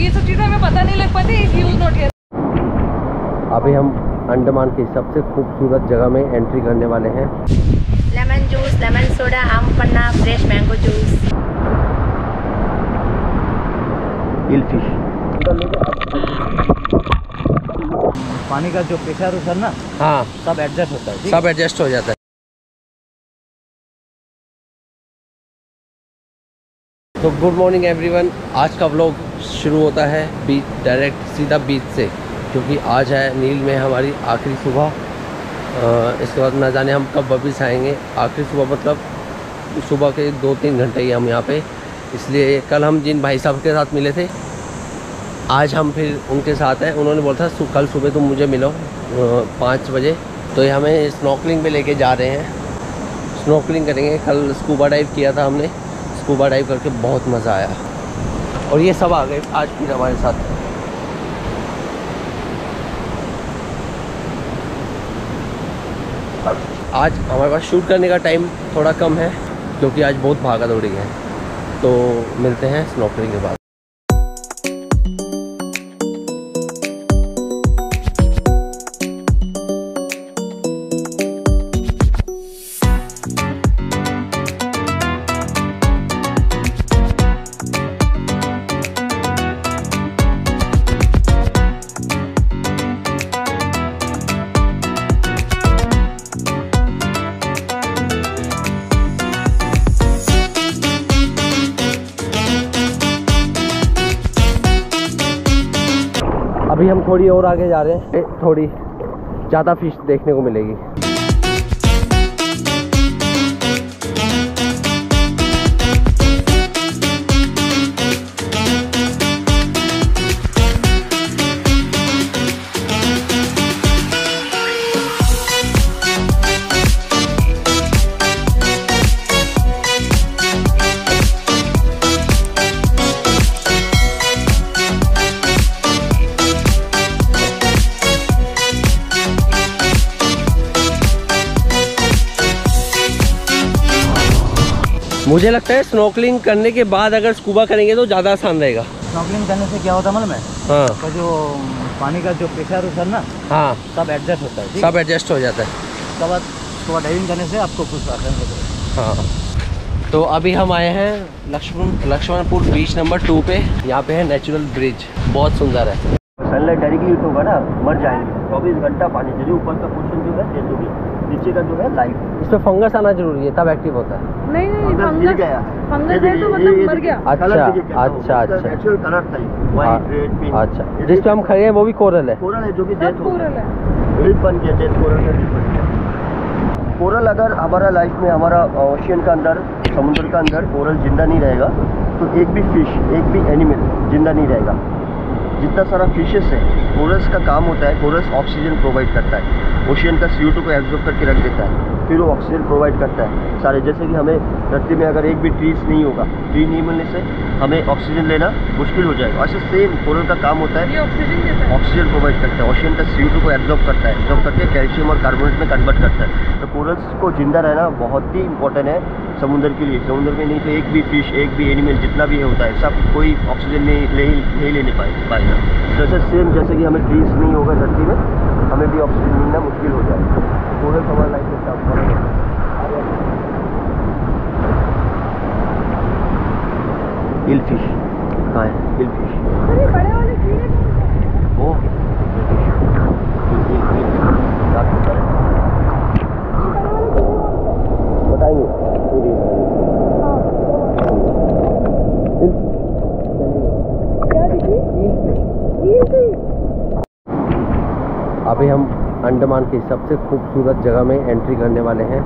ये सब चीज़ें हमें पता नहीं लग पाती इफ यूज नॉट हियर। अभी हम अंडमान की सबसे खूबसूरत जगह में एंट्री करने वाले हैं। लेमन जूस, लेमन सोडा, आम पन्ना, fresh mango juice. Hill fish. पानी का जो प्रेशर है ना, हाँ, सब एडजस्ट होता है, सब एडजस्ट हो जाता है। तो गुड मॉर्निंग एवरीवन। आज का व्लॉग शुरू होता है बीच, डायरेक्ट सीधा बीच से, क्योंकि आज है नील में हमारी आखिरी सुबह। इसके बाद न जाने हम कब वापस आएंगे। आखिरी सुबह मतलब सुबह के 2-3 घंटे ही हम यहाँ पे, इसलिए कल हम जिन भाई साहब के साथ मिले थे आज हम फिर उनके साथ हैं। उन्होंने बोला था कल सुबह तुम मुझे मिलो 5 बजे। तो ये हमें स्नॉर्कलिंग पे लेके जा रहे हैं। स्नॉर्कलिंग करेंगे। कल स्कूबा डाइव किया था हमने, स्कूबा डाइव करके बहुत मज़ा आया। और ये सब आ गए आज फिर हमारे साथ। आज हमारे पास शूट करने का टाइम थोड़ा कम है क्योंकि आज बहुत भागा दौड़ी है। तो मिलते हैं स्नॉर्कलिंग के बाद। अभी हम थोड़ी और आगे जा रहे हैं, थोड़ी ज़्यादा फिश देखने को मिलेगी। मुझे लगता है स्नॉर्कलिंग करने के बाद अगर स्कूबा करेंगे तो ज़्यादा आसान रहेगा। स्नॉर्कलिंग करने से क्या होता है मालूम है? हाँ, तो जो पानी का जो प्रेशर है ना, हाँ, सब एडजस्ट होता है, सब एडजस्ट हो जाता है। उसके बाद स्कूबा डाइविंग करने से आपको कुछ आसान हो जाएगा। हाँ, तो अभी हम आए हैं लक्ष्मणपुर बीच नंबर 2 पे। यहाँ पे है नेचुरल ब्रिज, बहुत सुंदर है। सनलाइट डायरेक्टली हिट होगा ना, मर जाएंगे। 24 घंटा पानी चाहिए। ऊपर का पोर्शन जो है तेज होगी, नीचे का जो है लाइट। इसमें फंगस आना जरूरी है तब एक्टिव होता है। नहीं गिर गया, फंगस है तो मतलब मर गया। अच्छा अच्छा अच्छा नेचुरल कलर था, व्हाइट, रेड, पिंक। अच्छा, जिस पे हम खड़े हैं वो भी कोरल है। कोरल है जो कि डेथ हो कोरल गया, है। रिफ बन गया, डेथ कोरल का रिफ बन गया। कोरल अगर हमारा लाइफ में, हमारा ओशियन का अंदर, समुद्र का अंदर कोरल जिंदा नहीं रहेगा तो एक भी फिश, एक भी एनिमल जिंदा नहीं रहेगा। जितना सारा फिशेस है, कोरल्स का काम होता है, कोरल्स ऑक्सीजन प्रोवाइड करता है। ओशियन का CO2 को एब्जॉर्ब करके रख देता है, फिर वो ऑक्सीजन प्रोवाइड करता है सारे। जैसे कि हमें धरती में अगर एक भी ट्रीज नहीं होगा, ट्री नहीं मिलने से हमें ऑक्सीजन लेना मुश्किल हो जाएगा। ऐसे सेम कोरल का काम होता है, ये ऑक्सीजन देता है, ऑक्सीजन प्रोवाइड करता है। ओशियन का CO2 को एब्जॉर्ब करता है, एब्जॉर्ब करके कैल्शियम और कार्बोनेट में कन्वर्ट करता है। तो कोरल्स को जिंदा रहना बहुत ही इंपॉर्टेंट है समुद्र के लिए। समुद्र में नहीं तो एक भी फिश, एक भी एनिमल जितना भी होता है, सब कोई ऑक्सीजन नहीं लेने पाएगा। जैसे सेम जैसे कि हमें ट्रीज नहीं होगा धरती में, हमें भी ऑक्सीजन मिलना मुश्किल हो जाएगा। कोरल हमारा लाइफ में काम कर रहा है। हिल फिश कहाँ है? हिल फिश बड़े वाले कीड़े वो बताएंगे। अभी हम अंडमान की सबसे खूबसूरत जगह में एंट्री करने वाले हैं।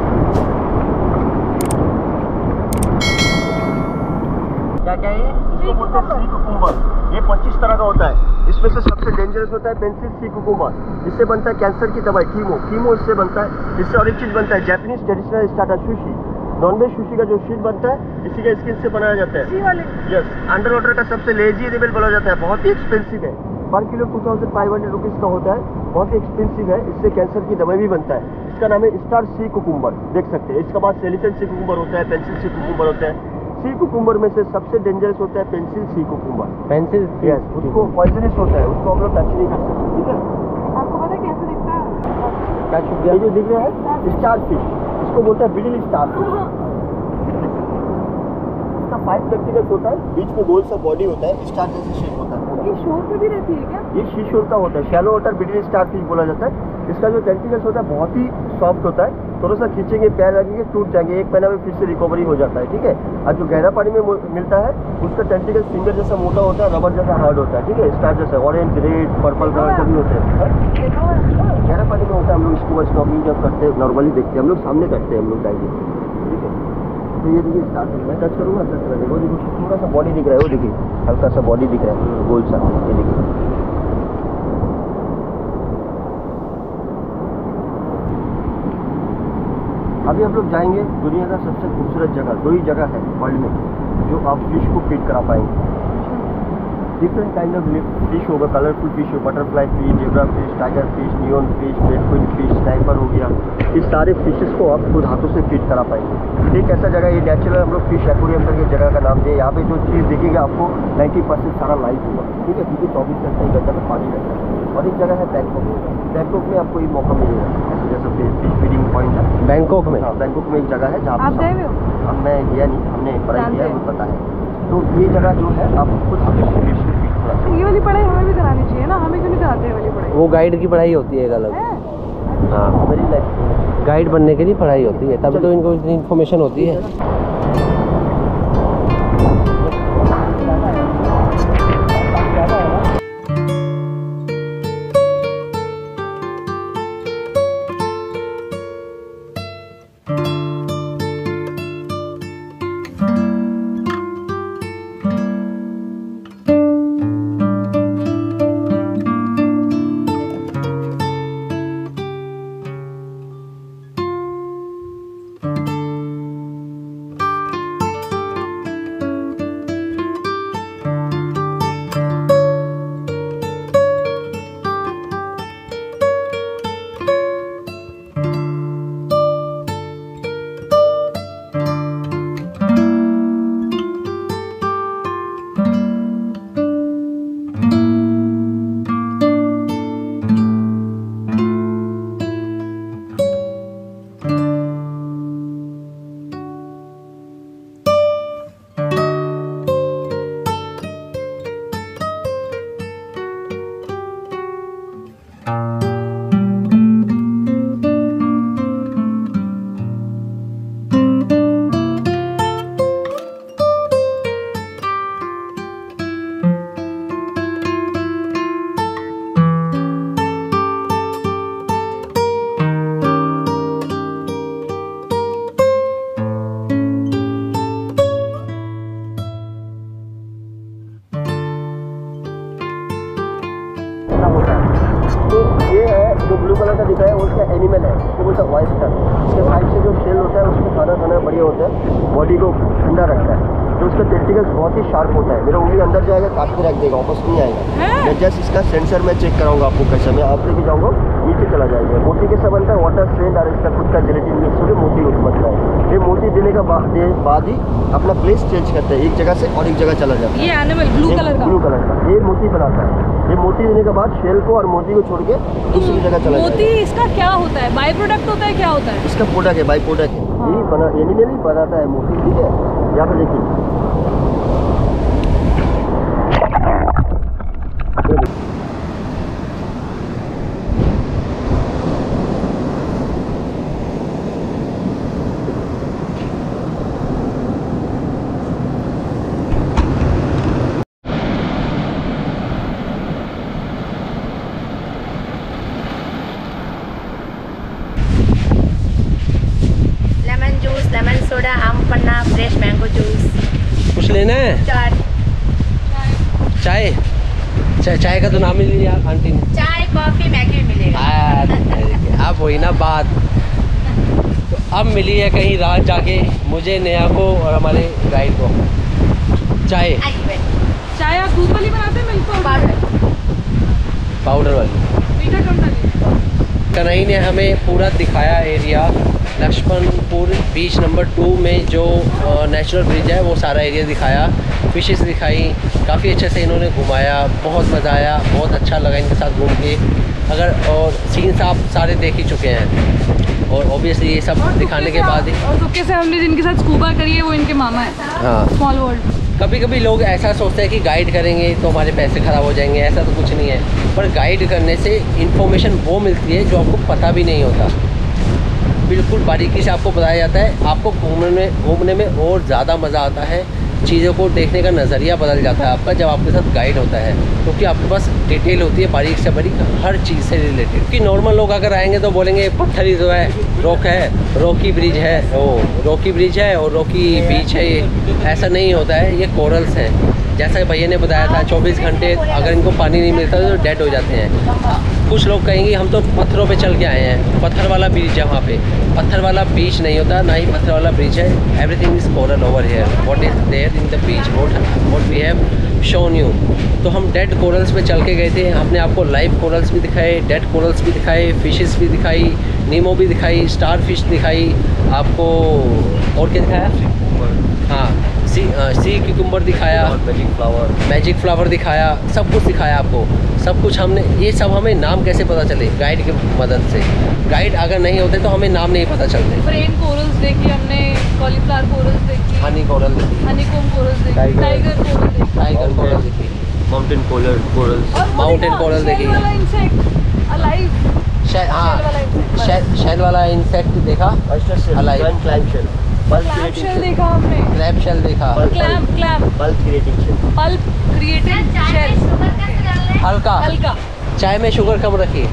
क्या क्या है? इसको बोलते हैं सी कुकुम्बर। ये 25 तरह का होता है। इसमें से सबसे डेंजरस होता है पेंसिल सी कुकुम्बर। इससे बनता है कैंसर की दवाई, कीमो इससे बनता है। इससे और एक चीज़ बनता है, Japanese traditional starter sushi. Non veg sushi का जो शीट बनता है इसी का स्किन से बनाया जाता है। यस, अंडर वाटर का सबसे लेजी एनिमल बोला जाता है। बहुत ही एक्सपेंसिव है, पर किलो 2500 रुपीज़ का होता है। बहुत ही एक्सपेंसिव है। इससे कैंसर की दवाई भी बनता है। इसका नाम है स्टार सी कुकुम्बर, देख सकते हैं। इसके बाद सेलिकन सी कुकुम्बर होता है, पेंसिल सी कुकुम्बर होता है। सी कुकुम्बर में से सबसे डेंजरस होता है pencil sea cucumber. Pencil yes, उसको पॉइजनस होता है, उसको हम लोग टच नहीं कर सकते, ठीक है। आपको पता है कैसे दिखता है? क्या छुप ये जो दिख रहा है स्टार फिश, इसको बोलते हैं मिडिल स्टार फिश। इसका 5 टेंटिकल्स होता है, बीच में गोल सा बॉडी होता है, स्टार जैसे शेप होता है। ये शोर पे भी रहती है क्या? ये शीशोर का होता है, shallow water middle star fish बोला जाता है। इसका जो टेंटिकल्स होता है बहुत ही सॉफ्ट होता है, थोड़ा सा खींचेंगे पैर लगेंगे टूट जाएंगे, एक महीना में फिर से रिकवरी हो जाता है, ठीक है। और जो गहरा पानी में मिलता है उसका टेंटिकल फिंगर जैसा मोटा होता है, रबर जैसा हार्ड होता है, ठीक है। स्टार जैसा ऑरेंज, रेड, पर्पल कलर सभी होते हैं। गहरा पानी में होता है, हम लोग स्कूबा स्नॉर्कलिंग जब करते हैं नॉर्मली देखते हैं, हम लोग सामने करते हैं, हम लोग डाइविंग, ठीक है। तो ये देखिए स्टार फिश, मैं टच करूँगा टच करेंगे, वो देखिए थोड़ा सा बॉडी दिख रहा है, वो देखिए हल्का सा बॉडी दिख रहा है गोल सा, ये देखिए। अभी हम लोग जाएंगे दुनिया का सबसे खूबसूरत जगह, 2 ही जगह है वर्ल्ड में जो आप फिश को फीड करा पाएंगे। डिफरेंट काइंड ऑफ फिश होगा, कलरफुल फिश हो, butterfly fish, zebra fish, tiger fish, neon fish, red queen fish, sniper हो गया, इस सारे फिशेस को आप खुद हाथों से फीड करा पाएंगे। एक ऐसा जगह, ये नेचुरल हम लोग फिश एक्वेरियम करके जगह का नाम दिया। यहाँ पे जो चीज़ दिखेगी आपको 90% सारा लाइव होगा, ठीक है, क्योंकि 24 घंटे ही घंटा में पानी रहता है। और एक जगह है बैंकॉक, बैंकॉक में आपको ये मौका मिलेगा, ऐसे जैसा फिश फीडिंग पॉइंट है बैंकॉक में। हाँ, बैंकॉक में एक जगह है जहाँ आप गए हुए हो? अब मैं गया नहीं, हमने पढ़ाई किया है, वो पता है। तो ये जगह जो है आप खुद हाथों से फिश को फीड करा सकते हैं। ये वाली पढ़ाई हमें भी करानी चाहिए ना, हमें क्यों नहीं कराते ये वाली पढ़ाई? वो गाइड की पढ़ाई होती है एक अलग। है? हाँ, मेरी लाइफ गाइड बनने के लिए पढ़ाई होती है, तभी तो इनको इतनी इन्फॉर्मेशन होती है। जो ब्लू कलर का दिख रहा है उसका एनिमल है, उसको बोलता है ऑयस्टर। इसके साइड से जो शेल होता है उसको खाना खाना बढ़िया होता है, बॉडी को ठंडा रखता है। तो उसका टेंटिकल्स बहुत ही शार्प होता है, मेरा उंगली अंदर जाएगा काट के रख देगा, वापस नहीं आएगा। मैं जस्ट इसका सेंसर में चेक कराऊंगा आपको कैसे, मैं आप लेके जाऊँगा नीचे चला जाएगा। मोती कैसा बनता है, वाटर स्ट्रेंड और इसका खुद का जेलेटिन मिक्स होकर मोती बनता है। ये मोती देने का बाद ही अपना प्लेस चेंज करते हैं, एक जगह से और एक जगह चला जाता है। ये एनिमल ब्लू कलर का ये मोती बनाता है। ये मोती देने के बाद शेल को और मोती को छोड़ के दूसरी जगह चला जाता है। मोती इसका क्या होता है, बाय प्रोडक्ट होता है, क्या होता है? इसका प्रोडक्ट है, बाई प्रोडक्ट है, यही बना एनिमल ही बनाता है मोती, ठीक है। यहाँ पे देखिए लेमन जूस, लेमन सोडा, आम पन्ना, फ्रेश मैंगो जूस। कुछ लेना है? चाय चाय चाय का तो नाम ही लिया आंटी ने। चाय कॉफी मैगी भी मिलेगा। अब वही ना बात। तो अब मिली है कहीं रात जाके मुझे, नेहा को और हमारे गाइड को चाय। चाय आप दूध वाली बनाते हैं, मिल्क पाउडर? पाउडर वाली। मीठा कम डालिए। कन्हई ने हमें पूरा दिखाया एरिया लक्ष्मणपुर बीच नंबर 2 में जो नेचुरल ब्रिज है वो सारा एरिया दिखाया, फिशेस दिखाई, काफ़ी अच्छे से इन्होंने घुमाया, बहुत मज़ा आया, बहुत अच्छा लगा इनके साथ घूम के। और सीन्स आप सारे देख ही चुके हैं और ऑब्वियसली ये सब दिखाने के बाद ही। और तुक्के से हमने जिनके साथ स्कूबा करी है वो इनके मामा है। हाँ, स्मॉल वर्ल्ड। कभी कभी लोग ऐसा सोचते हैं कि गाइड करेंगे तो हमारे पैसे ख़राब हो जाएंगे, ऐसा तो कुछ नहीं है। पर गाइड करने से इन्फॉर्मेशन वो मिलती है जो आपको पता भी नहीं होता, बिल्कुल बारीकी से आपको बताया जाता है। आपको घूमने में और ज़्यादा मज़ा आता है, चीज़ों को देखने का नज़रिया बदल जाता है आपका जब आपके साथ गाइड होता है, क्योंकि आपके पास डिटेल होती है बारीक से बारीक हर चीज़ से रिलेटेड। क्योंकि नॉर्मल लोग अगर आएंगे तो बोलेंगे पत्थर ही तो है, रॉक है, रॉकी ब्रिज है, रॉकी ब्रिज है और रॉकी बीच है। ये ऐसा नहीं होता है, ये कोरल्स हैं। जैसा कि भैया ने बताया था 24 घंटे अगर इनको पानी नहीं मिलता तो डेड हो जाते हैं। कुछ लोग कहेंगे हम तो पत्थरों पे चल के आए हैं, पत्थर वाला बीच है वहाँ पे। पत्थर वाला बीच नहीं होता, ना ही पत्थर वाला ब्रिज है। Everything is coral over here, what is there in the beach, what we have shown you. तो हम डेड कोरल्स पे चल के गए थे, हमने आपको लाइव कोरल्स भी दिखाए, डेड कोरल्स भी दिखाए, फिशेस भी दिखाई, नीमो भी दिखाई, स्टार फिश दिखाई आपको, और क्या दिखाया? हाँ, सी क्यूकम्बर दिखाया, मैजिक फ्लावर दिखाया, सब कुछ दिखाया आपको, सब कुछ हमने। ये सब हमें नाम कैसे पता चले? गाइड की मदद से। गाइड अगर नहीं होते तो हमें नाम नहीं पता चलते। ब्रेन कोरल्स देखी हमने, कॉलीफ्लावर कोरल्स देखी, हनी कोरल देखी, हनीकॉम्ब कोरल्स देखी, टाइगर कोरल देखी, टाइगर कोरल देखी, माउंटेन कोरल्स, और माउंटेन कोरल देखी। इंसेक्ट अलाइव, शेल वाला इंसेक्ट देखा, Alive. क्लैम शेल देखा हमने, क्रैब शेल देखा, क्लैम पल्प क्रिएटिंग शेल। हल्का चाय में शुगर कम रखिए।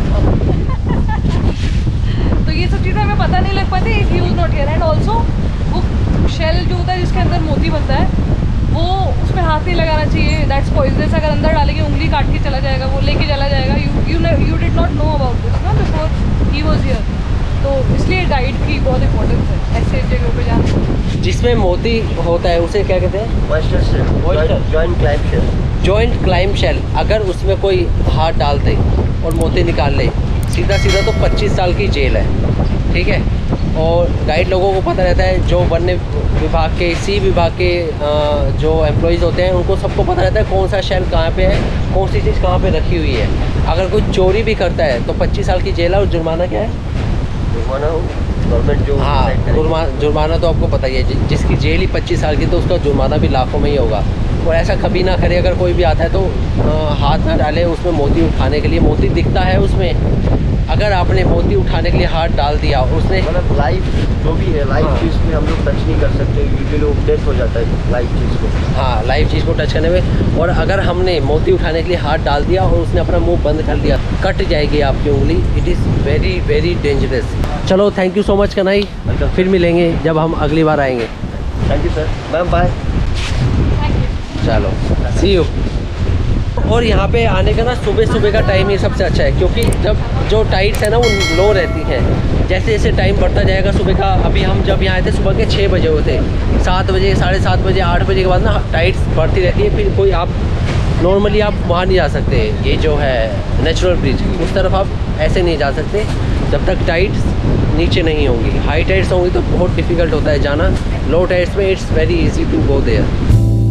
तो ये सब चीज़ें हमें पता नहीं लग पाती if you're not here. And also वो शेल जो होता है जिसके अंदर मोती बनता है वो उसमें हाथ नहीं लगाना चाहिए, दैट्स पॉइजनस। अगर अंदर डालेंगे उंगली काट के चला जाएगा, वो लेके चला जाएगा। You did not know about this ना बिफोर ही वाज हियर। तो इसलिए गाइड की बहुत इंपॉर्टेंस है ऐसे जगहों पे जाना। जिसमें मोती होता है उसे क्या कहते हैं? Joint clam shell. अगर उसमें कोई हाथ डाल दे और मोती निकाल ले, सीधा तो 25 साल की जेल है, ठीक है। और गाइड लोगों को पता रहता है, जो वन्य विभाग के, सी विभाग के जो एम्प्लॉयज़ होते हैं उनको सबको पता रहता है कौन सा शेल कहाँ पे है, कौन सी चीज़ कहाँ पे रखी हुई है। अगर कोई चोरी भी करता है तो 25 साल की जेल है। और जुर्माना क्या है? गवर्नमेंट जो, हाँ, जुर्माना तो आपको पता ही है। जिसकी जेल ही 25 साल की तो उसका जुर्माना भी लाखों में ही होगा। और ऐसा कभी ना करे, अगर कोई भी आता है तो हाथ ना डाले उसमें मोती उठाने के लिए। मोती दिखता है उसमें, अगर आपने मोती उठाने के लिए हाथ डाल दिया और उसने, मतलब लाइव जो भी है, लाइव चीज़ में हम लोग टच नहीं कर सकते, यूजुअली डेथ हो जाता है लाइव चीज़ को। हाँ, लाइव चीज़ को टच करने में। और अगर हमने मोती उठाने के लिए हाथ डाल दिया और उसने अपना मुंह बंद कर दिया, कट जाएगी आपकी उंगली। It is very very dangerous. चलो, thank you so much Kanhai, फिर मिलेंगे जब हम अगली बार आएंगे। Thank you sir, ma'am bye. चलो, सी यू। और यहाँ पे आने का ना सुबह का टाइम ही सबसे अच्छा है, क्योंकि जब जो टाइड्स है ना वो लो रहती हैं। जैसे जैसे टाइम बढ़ता जाएगा सुबह का, अभी हम जब यहाँ आए थे सुबह के 6 बजे होते, 7 बजे, 7:30 बजे, 8 बजे के बाद ना टाइड्स बढ़ती रहती है। फिर कोई आप नॉर्मली आप वहाँ नहीं जा सकते, ये जो है नेचुरल ब्रिज उस तरफ आप ऐसे नहीं जा सकते जब तक टाइड्स नीचे नहीं होंगी। हाई टाइड्स होंगी तो बहुत डिफ़िकल्ट होता है जाना। लो टाइड्स में it's very easy to go there.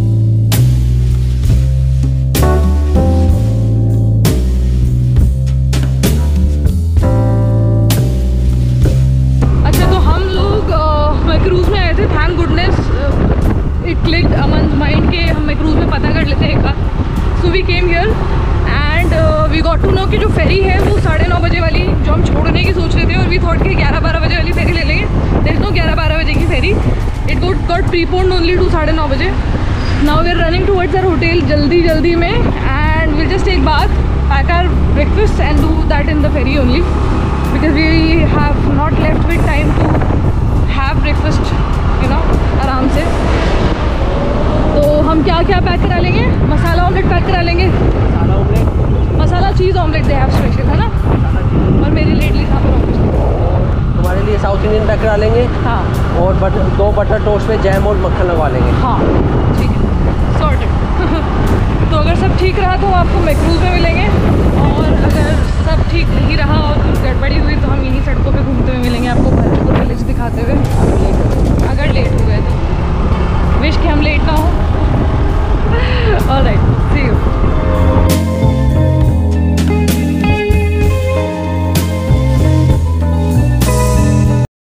Cruise में आए थे, thank goodness it clicked Aman's mind के हमें क्रूज़ में पता कर लेते हैं एक बार। So we came here and we got to know कि जो फेरी है वो 9:30 बजे वाली जो हम छोड़ने की सोच रहे थे, और वी थॉट कि 11-12 बजे वाली फेरी ले लेंगे। देयर इज नो 11-12 बजे की ferry, it got preponed only to 9:30 बजे। Now we are running towards our hotel जल्दी में, and will just take bath, pack our breakfast and do that in the ferry only, because we have not left with time to have breakfast आराम से। तो हम क्या pack करा लेंगे? मसाला omelette pack करा लेंगे, masala cheese omelette they have special, है ना। और मेरे लिए इडली सांभर ऑमलेट, तुम्हारे लिए साउथ इंडियन पैक करा लेंगे। हाँ, और 2 बटर टोस्ट में जैम और मक्खन लगवा लेंगे। हाँ, ठीक है, सॉर्टेड। तो अगर सब ठीक रहा तो आपको मैक्रूज़ में मिलेंगे, और अगर सब ठीक नहीं रहा और कुछ गड़बड़ी हुई तो हम यहीं सड़कों पे घूमते हुए मिलेंगे आपको। कॉलेज दिखाते हुए, अगर लेट हो गए तो। विश कि हम लेट ना हो। Alright, see you.